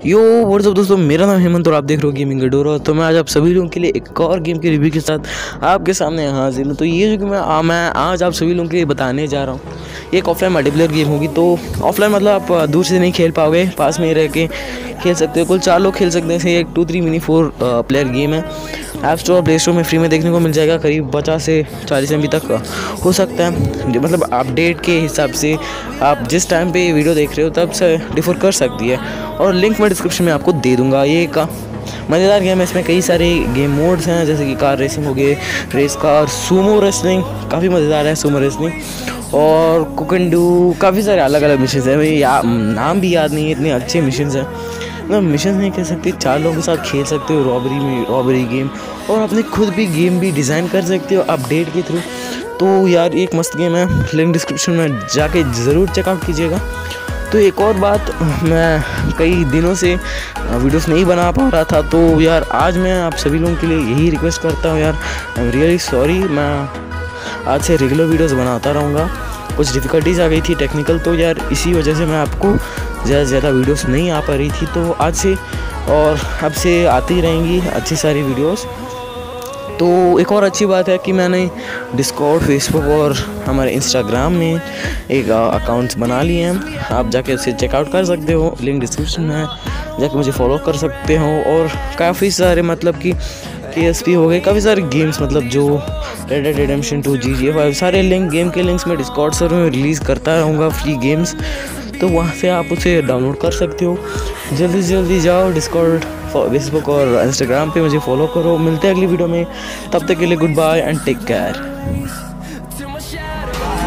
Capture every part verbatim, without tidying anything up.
यो WhatsApp दोस्तों, मेरा नाम हेमंत और आप देख रहे हो गेमिंग गडोरा। तो मैं आज आप सभी लोगों के लिए एक और गेम के रिव्यू के साथ आपके सामने हाजिर हूँ। तो ये जो कि मैं आ, मैं आज आप सभी लोगों के लिए बताने जा रहा हूँ, ये एक ऑफलाइन मल्टीप्लेयर गेम होगी। तो ऑफलाइन मतलब आप दूर से नहीं खेल पाओगे, पास में ही रह के खेल सकते हो। कुल चार लोग खेल सकते हैं। इसे एक two three mini four player game है। ऐप स्टोर प्ले स्टोर में फ्री में देखने को मिल जाएगा। करीब पचास से चालीस एम बी तक हो सकता है, मतलब अपडेट के हिसाब से आप जिस टाइम पे वीडियो देख रहे हो तब से डिफर कर सकती है। और लिंक मैं डिस्क्रिप्शन में आपको दे दूंगा। ये एक मज़ेदार गेम है। इसमें कई सारे गेम मोड्स हैं, जैसे कि कार रेसिंग हो गए, रेस कार, सूमो रेसलिंग, काफ़ी मज़ेदार है सूमो रेसलिंग। और कुकंडू, काफ़ी सारे अलग अलग मिशन हैं। भाई या, नाम भी याद नहीं है, इतने अच्छे मिशन हैं। मतलब मिशन नहीं कह सकते, चार लोगों के साथ खेल सकते हो रॉबरी में, रॉबरी गेम। और अपने खुद भी गेम भी डिज़ाइन कर सकते हो अपडेट के थ्रू। तो यार एक मस्त गेम है। लिंक डिस्क्रिप्शन में जाके ज़रूर चेकआउट कीजिएगा। तो एक और बात, मैं कई दिनों से वीडियोस नहीं बना पा रहा था, तो यार आज मैं आप सभी लोगों के लिए यही रिक्वेस्ट करता हूँ यार, आई एम रियली सॉरी। मैं आज से रेगुलर वीडियोस बनाता रहूँगा। कुछ डिफ़िकल्टीज आ गई थी टेक्निकल, तो यार इसी वजह से मैं आपको ज़्यादा से ज़्यादा वीडियोस नहीं आ पा रही थी। तो आज से और अब से आती रहेंगी अच्छी सारी वीडियोस। तो एक और अच्छी बात है कि मैंने डिस्कॉर्ड, फेसबुक और हमारे इंस्टाग्राम में एक अकाउंट्स बना लिए हैं। आप जाके उसे चेकआउट कर सकते हो, लिंक डिस्क्रिप्शन में है, जाके मुझे फॉलो कर सकते हो। और काफ़ी सारे मतलब कि के एस पी हो गए, काफ़ी सारे गेम्स, मतलब जो red dead redemption two, G G A five, सारे लिंक गेम के लिंक्स मैं डिस्कॉर्ड सर्वर में रिलीज़ करता रहूँगा, फ्री गेम्स। तो वहाँ से आप उसे डाउनलोड कर सकते हो। जल्दी से जल्दी जाओ डिस्कॉर्ड, फेसबुक और इंस्टाग्राम पे मुझे फॉलो करो। मिलते हैं अगली वीडियो में, तब तक के लिए good bye and take care.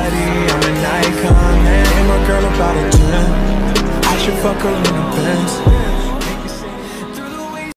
I should fuck her in the Benz.